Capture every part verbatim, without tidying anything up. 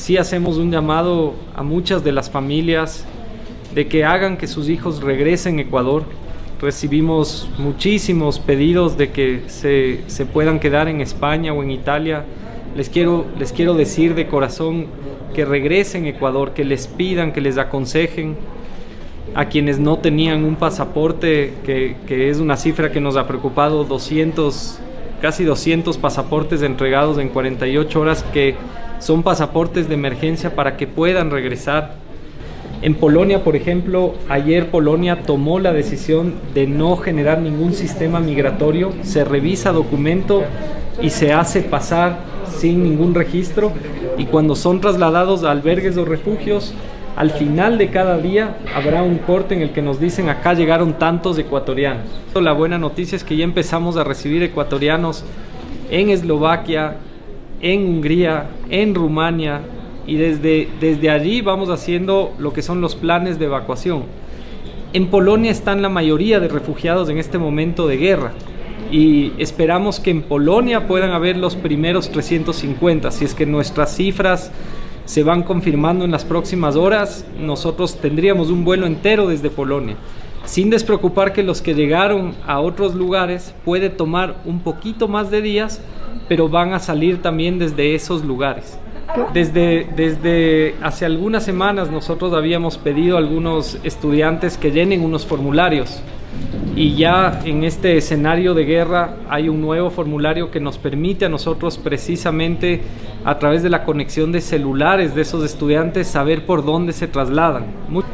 sí hacemos un llamado a muchas de las familias de que hagan que sus hijos regresen a Ecuador. Recibimos muchísimos pedidos de que se, se puedan quedar en España o en Italia. Les quiero, les quiero decir de corazón que regresen a Ecuador, que les pidan, que les aconsejen. A quienes no tenían un pasaporte, que, que es una cifra que nos ha preocupado, doscientos, casi doscientos pasaportes entregados en cuarenta y ocho horas, que son pasaportes de emergencia para que puedan regresar. En Polonia, por ejemplo, ayer Polonia tomó la decisión de no generar ningún sistema migratorio, se revisa documento y se hace pasar sin ningún registro, y cuando son trasladados a albergues o refugios, al final de cada día habrá un corte en el que nos dicen: acá llegaron tantos ecuatorianos. La buena noticia es que ya empezamos a recibir ecuatorianos en Eslovaquia, en Hungría, en Rumania, y desde, desde allí vamos haciendo lo que son los planes de evacuación. En Polonia están la mayoría de refugiados en este momento de guerra, y esperamos que en Polonia puedan haber los primeros trescientos cincuenta. Si es que nuestras cifras se van confirmando en las próximas horas, nosotros tendríamos un vuelo entero desde Polonia, sin despreocupar que los que llegaron a otros lugares puede tomar un poquito más de días, pero van a salir también desde esos lugares. Desde, desde hace algunas semanas nosotros habíamos pedido a algunos estudiantes que llenen unos formularios, y ya en este escenario de guerra hay un nuevo formulario que nos permite a nosotros, precisamente a través de la conexión de celulares de esos estudiantes, saber por dónde se trasladan.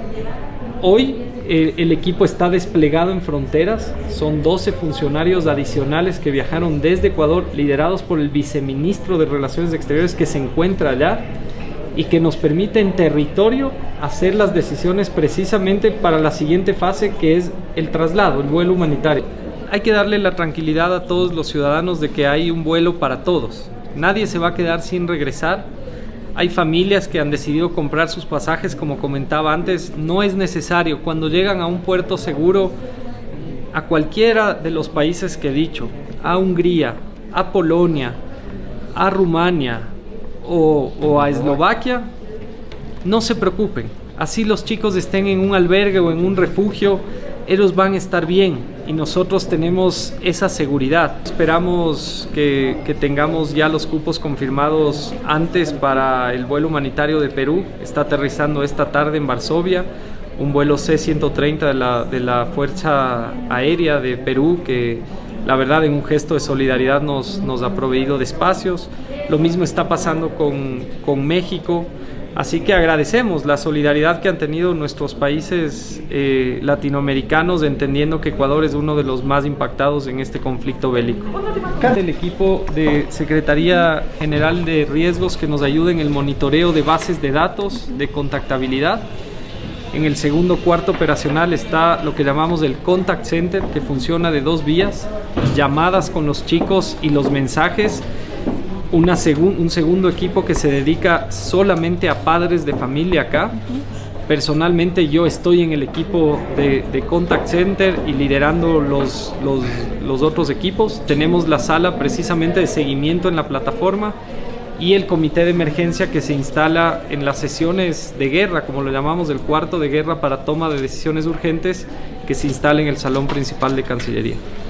Hoy eh, el equipo está desplegado en fronteras, son doce funcionarios adicionales que viajaron desde Ecuador, liderados por el viceministro de Relaciones Exteriores, que se encuentra allá, y que nos permite en territorio hacer las decisiones precisamente para la siguiente fase, que es el traslado, el vuelo humanitario. Hay que darle la tranquilidad a todos los ciudadanos de que hay un vuelo para todos. Nadie se va a quedar sin regresar. Hay familias que han decidido comprar sus pasajes, como comentaba antes. No es necesario. Cuando llegan a un puerto seguro, a cualquiera de los países que he dicho, a Hungría, a Polonia, a Rumania o, o a Eslovaquia, no se preocupen. Así los chicos estén en un albergue o en un refugio, ellos van a estar bien, y nosotros tenemos esa seguridad. Esperamos que, que tengamos ya los cupos confirmados antes para el vuelo humanitario de Perú. Está aterrizando esta tarde en Varsovia un vuelo C ciento treinta de la, de la Fuerza Aérea de Perú, que la verdad en un gesto de solidaridad nos, nos ha proveído de espacios. Lo mismo está pasando con, con México. Así que agradecemos la solidaridad que han tenido nuestros países eh, latinoamericanos, entendiendo que Ecuador es uno de los más impactados en este conflicto bélico. El equipo de Secretaría General de Riesgos que nos ayuda en el monitoreo de bases de datos, de contactabilidad. En el segundo cuarto operacional está lo que llamamos el Contact Center, que funciona de dos vías: llamadas con los chicos y los mensajes. Una segun, un segundo equipo que se dedica solamente a padres de familia acá. Personalmente yo estoy en el equipo de, de Contact Center y liderando los, los, los otros equipos. Tenemos la sala precisamente de seguimiento en la plataforma, y el comité de emergencia que se instala en las sesiones de guerra, como lo llamamos, el cuarto de guerra para toma de decisiones urgentes, que se instala en el salón principal de Cancillería.